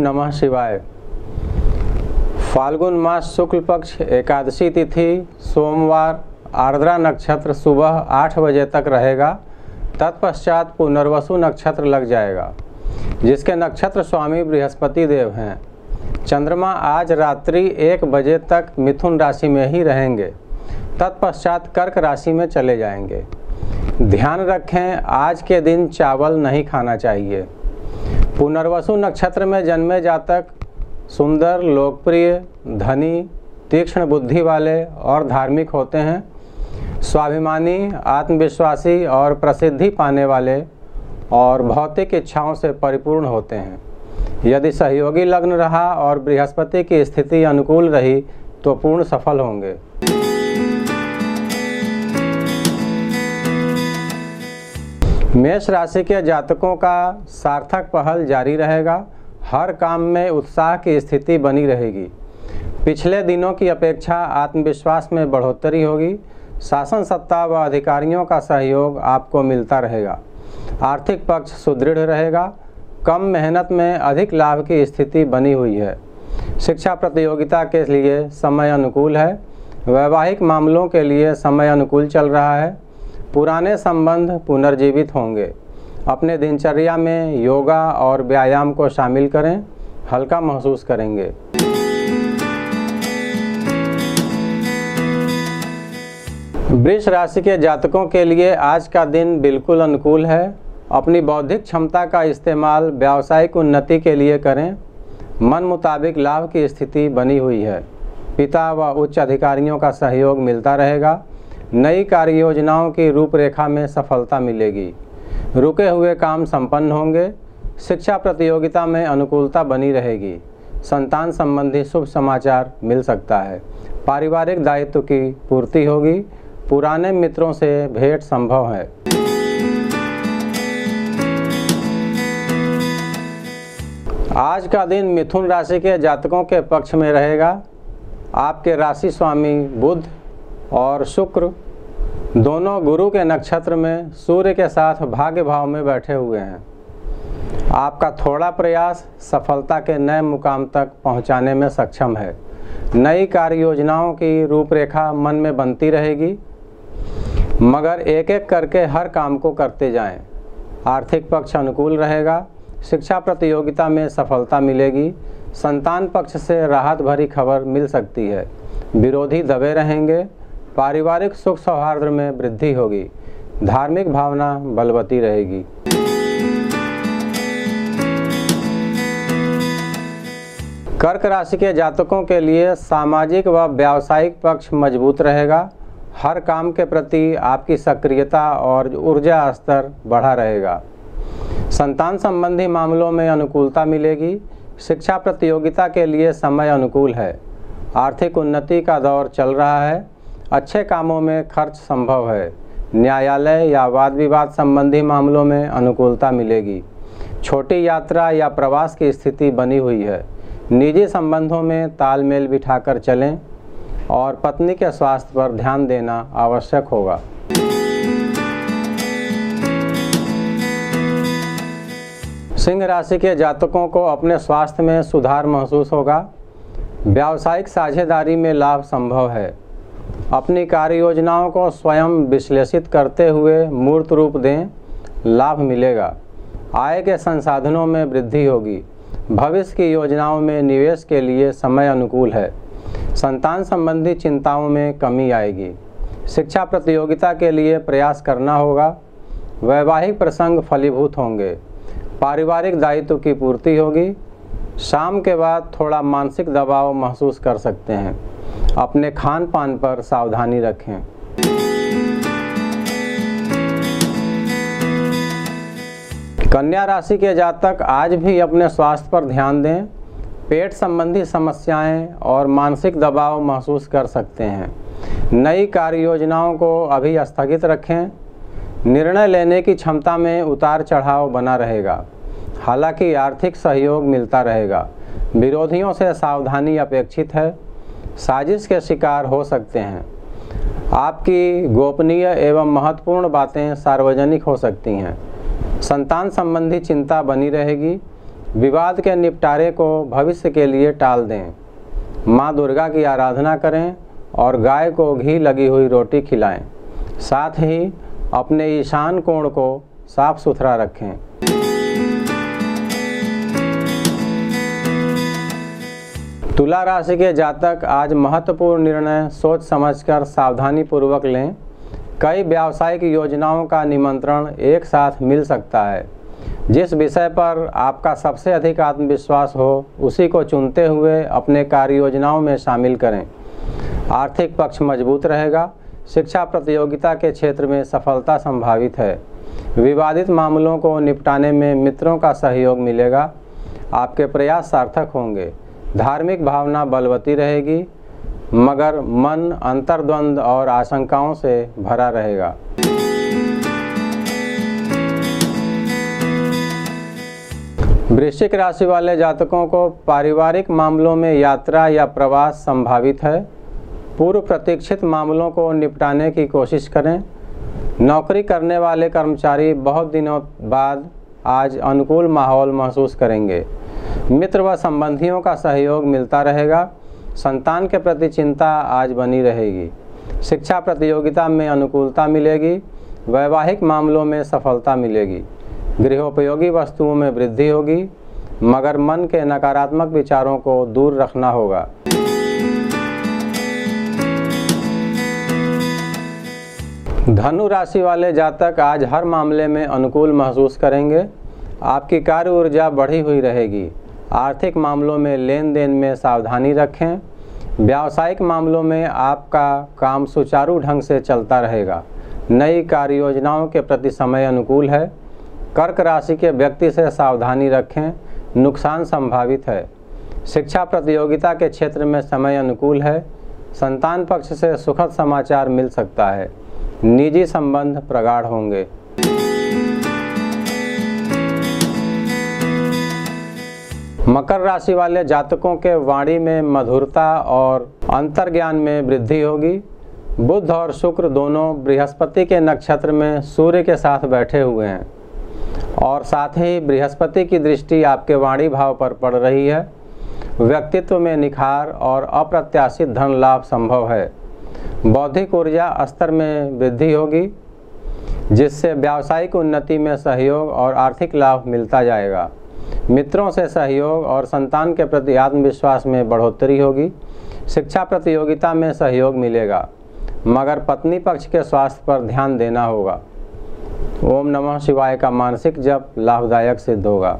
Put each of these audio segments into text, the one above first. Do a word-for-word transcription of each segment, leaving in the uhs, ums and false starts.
नमः शिवाय। फाल्गुन मास शुक्ल पक्ष एकादशी तिथि सोमवार आर्द्रा नक्षत्र सुबह आठ बजे तक रहेगा। तत्पश्चात पुनर्वसु नक्षत्र लग जाएगा, जिसके नक्षत्र स्वामी बृहस्पति देव हैं। चंद्रमा आज रात्रि एक बजे तक मिथुन राशि में ही रहेंगे, तत्पश्चात कर्क राशि में चले जाएंगे। ध्यान रखें, आज के दिन चावल नहीं खाना चाहिए। पुनर्वसु नक्षत्र में जन्मे जातक सुंदर, लोकप्रिय, धनी, तीक्ष्ण बुद्धि वाले और धार्मिक होते हैं। स्वाभिमानी, आत्मविश्वासी और प्रसिद्धि पाने वाले और भौतिक इच्छाओं से परिपूर्ण होते हैं। यदि सहयोगी लग्न रहा और बृहस्पति की स्थिति अनुकूल रही तो पूर्ण सफल होंगे। मेष राशि के जातकों का सार्थक पहल जारी रहेगा। हर काम में उत्साह की स्थिति बनी रहेगी। पिछले दिनों की अपेक्षा आत्मविश्वास में बढ़ोतरी होगी। शासन सत्ता व अधिकारियों का सहयोग आपको मिलता रहेगा। आर्थिक पक्ष सुदृढ़ रहेगा। कम मेहनत में अधिक लाभ की स्थिति बनी हुई है। शिक्षा प्रतियोगिता के लिए समय अनुकूल है। वैवाहिक मामलों के लिए समय अनुकूल चल रहा है। पुराने संबंध पुनर्जीवित होंगे। अपने दिनचर्या में योगा और व्यायाम को शामिल करें, हल्का महसूस करेंगे। वृष राशि के जातकों के लिए आज का दिन बिल्कुल अनुकूल है। अपनी बौद्धिक क्षमता का इस्तेमाल व्यावसायिक उन्नति के लिए करें। मन मुताबिक लाभ की स्थिति बनी हुई है। पिता व उच्च अधिकारियों का सहयोग मिलता रहेगा। नई कार्य योजनाओं की रूपरेखा में सफलता मिलेगी। रुके हुए काम संपन्न होंगे। शिक्षा प्रतियोगिता में अनुकूलता बनी रहेगी। संतान संबंधी शुभ समाचार मिल सकता है। पारिवारिक दायित्व की पूर्ति होगी। पुराने मित्रों से भेंट संभव है। आज का दिन मिथुन राशि के जातकों के पक्ष में रहेगा। आपके राशि स्वामी बुध और शुक्र दोनों गुरु के नक्षत्र में सूर्य के साथ भाग्य भाव में बैठे हुए हैं। आपका थोड़ा प्रयास सफलता के नए मुकाम तक पहुंचाने में सक्षम है। नई कार्य योजनाओं की रूपरेखा मन में बनती रहेगी, मगर एक एक करके हर काम को करते जाएं। आर्थिक पक्ष अनुकूल रहेगा। शिक्षा प्रतियोगिता में सफलता मिलेगी। संतान पक्ष से राहत भरी खबर मिल सकती है। विरोधी दबे रहेंगे। पारिवारिक सुख सौहार्द में वृद्धि होगी। धार्मिक भावना बलवती रहेगी। कर्क राशि के जातकों के लिए सामाजिक व व्यावसायिक पक्ष मजबूत रहेगा। हर काम के प्रति आपकी सक्रियता और ऊर्जा स्तर बढ़ा रहेगा। संतान संबंधी मामलों में अनुकूलता मिलेगी। शिक्षा प्रतियोगिता के लिए समय अनुकूल है। आर्थिक उन्नति का दौर चल रहा है। अच्छे कामों में खर्च संभव है। न्यायालय या वाद विवाद संबंधी मामलों में अनुकूलता मिलेगी। छोटी यात्रा या प्रवास की स्थिति बनी हुई है। निजी संबंधों में तालमेल बिठाकर चलें और पत्नी के स्वास्थ्य पर ध्यान देना आवश्यक होगा। सिंह राशि के जातकों को अपने स्वास्थ्य में सुधार महसूस होगा। व्यावसायिक साझेदारी में लाभ संभव है। अपनी कार्य योजनाओं को स्वयं विश्लेषित करते हुए मूर्त रूप दें, लाभ मिलेगा। आय के संसाधनों में वृद्धि होगी। भविष्य की योजनाओं में निवेश के लिए समय अनुकूल है। संतान संबंधी चिंताओं में कमी आएगी। शिक्षा प्रतियोगिता के लिए प्रयास करना होगा। वैवाहिक प्रसंग फलीभूत होंगे। पारिवारिक दायित्व की पूर्ति होगी। शाम के बाद थोड़ा मानसिक दबाव महसूस कर सकते हैं। अपने खान पान पर सावधानी रखें। कन्या राशि के जातक आज भी अपने स्वास्थ्य पर ध्यान दें। पेट संबंधी समस्याएं और मानसिक दबाव महसूस कर सकते हैं। नई कार्य योजनाओं को अभी स्थगित रखें। निर्णय लेने की क्षमता में उतार चढ़ाव बना रहेगा। हालांकि आर्थिक सहयोग मिलता रहेगा। विरोधियों से सावधानी अपेक्षित है। साजिश के शिकार हो सकते हैं। आपकी गोपनीय एवं महत्वपूर्ण बातें सार्वजनिक हो सकती हैं। संतान संबंधी चिंता बनी रहेगी। विवाद के निपटारे को भविष्य के लिए टाल दें। माँ दुर्गा की आराधना करें और गाय को घी लगी हुई रोटी खिलाएं। साथ ही अपने ईशान कोण को साफ सुथरा रखें। तुला राशि के जातक आज महत्वपूर्ण निर्णय सोच समझकर सावधानी पूर्वक लें। कई व्यावसायिक योजनाओं का निमंत्रण एक साथ मिल सकता है। जिस विषय पर आपका सबसे अधिक आत्मविश्वास हो उसी को चुनते हुए अपने कार्य योजनाओं में शामिल करें। आर्थिक पक्ष मजबूत रहेगा। शिक्षा प्रतियोगिता के क्षेत्र में सफलता संभावित है। विवादित मामलों को निपटाने में मित्रों का सहयोग मिलेगा। आपके प्रयास सार्थक होंगे। धार्मिक भावना बलवती रहेगी, मगर मन अंतर्द्वंद और आशंकाओं से भरा रहेगा। वृश्चिक राशि वाले जातकों को पारिवारिक मामलों में यात्रा या प्रवास संभावित है। पूर्व प्रतीक्षित मामलों को निपटाने की कोशिश करें। नौकरी करने वाले कर्मचारी बहुत दिनों बाद आज अनुकूल माहौल महसूस करेंगे। मित्र व संबंधियों का सहयोग मिलता रहेगा। संतान के प्रति चिंता आज बनी रहेगी। शिक्षा प्रतियोगिता में अनुकूलता मिलेगी। वैवाहिक मामलों में सफलता मिलेगी। गृहोपयोगी वस्तुओं में वृद्धि होगी, मगर मन के नकारात्मक विचारों को दूर रखना होगा। धनु राशि वाले जातक आज हर मामले में अनुकूल महसूस करेंगे। आपकी कार्य ऊर्जा बढ़ी हुई रहेगी। आर्थिक मामलों में लेन देन में सावधानी रखें। व्यावसायिक मामलों में आपका काम सुचारू ढंग से चलता रहेगा। नई कार्य योजनाओं के प्रति समय अनुकूल है। कर्क राशि के व्यक्ति से सावधानी रखें, नुकसान संभावित है। शिक्षा प्रतियोगिता के क्षेत्र में समय अनुकूल है। संतान पक्ष से सुखद समाचार मिल सकता है। निजी संबंध प्रगाढ़ होंगे। मकर राशि वाले जातकों के वाणी में मधुरता और अंतर्ज्ञान में वृद्धि होगी। बुध और शुक्र दोनों बृहस्पति के नक्षत्र में सूर्य के साथ बैठे हुए हैं और साथ ही बृहस्पति की दृष्टि आपके वाणी भाव पर पड़ रही है। व्यक्तित्व में निखार और अप्रत्याशित धन लाभ संभव है। बौद्धिक ऊर्जा स्तर में वृद्धि होगी, जिससे व्यावसायिक उन्नति में सहयोग और आर्थिक लाभ मिलता जाएगा। मित्रों से सहयोग और संतान के प्रति आत्मविश्वास में बढ़ोतरी होगी। शिक्षा प्रतियोगिता में सहयोग मिलेगा, मगर पत्नी पक्ष के स्वास्थ्य पर ध्यान देना होगा। ओम नमः शिवाय का मानसिक जप लाभदायक सिद्ध होगा।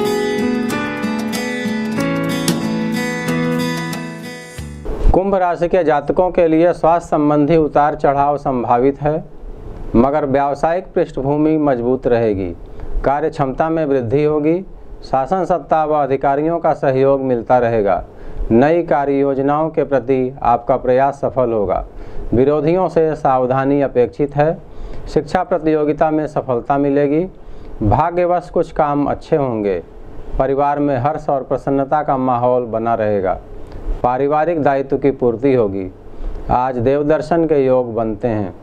कुंभ राशि के जातकों के लिए स्वास्थ्य संबंधी उतार चढ़ाव संभावित है, मगर व्यावसायिक पृष्ठभूमि मजबूत रहेगी। कार्य क्षमता में वृद्धि होगी। शासन सत्ता व अधिकारियों का सहयोग मिलता रहेगा। नई कार्य योजनाओं के प्रति आपका प्रयास सफल होगा। विरोधियों से सावधानी अपेक्षित है। शिक्षा प्रतियोगिता में सफलता मिलेगी। भाग्यवश कुछ काम अच्छे होंगे। परिवार में हर्ष और प्रसन्नता का माहौल बना रहेगा। पारिवारिक दायित्व की पूर्ति होगी। आज देव दर्शन के योग बनते हैं।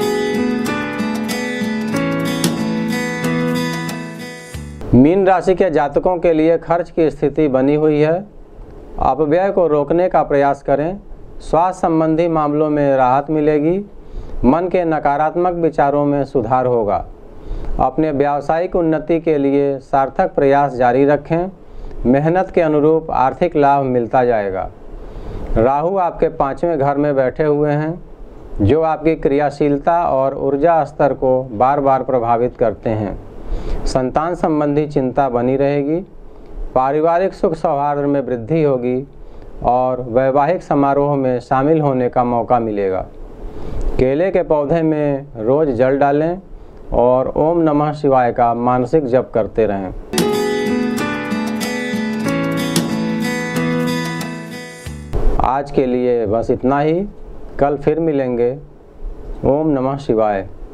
मीन राशि के जातकों के लिए खर्च की स्थिति बनी हुई है। अपव्यय को रोकने का प्रयास करें। स्वास्थ्य संबंधी मामलों में राहत मिलेगी। मन के नकारात्मक विचारों में सुधार होगा। अपने व्यावसायिक उन्नति के लिए सार्थक प्रयास जारी रखें। मेहनत के अनुरूप आर्थिक लाभ मिलता जाएगा। राहु आपके पांचवें घर में बैठे हुए हैं, जो आपकी क्रियाशीलता और ऊर्जा स्तर को बार बार प्रभावित करते हैं। संतान संबंधी चिंता बनी रहेगी। पारिवारिक सुख सौहार्द में वृद्धि होगी और वैवाहिक समारोह में शामिल होने का मौका मिलेगा। केले के पौधे में रोज जल डालें और ओम नमः शिवाय का मानसिक जप करते रहें। आज के लिए बस इतना ही। कल फिर मिलेंगे। ओम नमः शिवाय।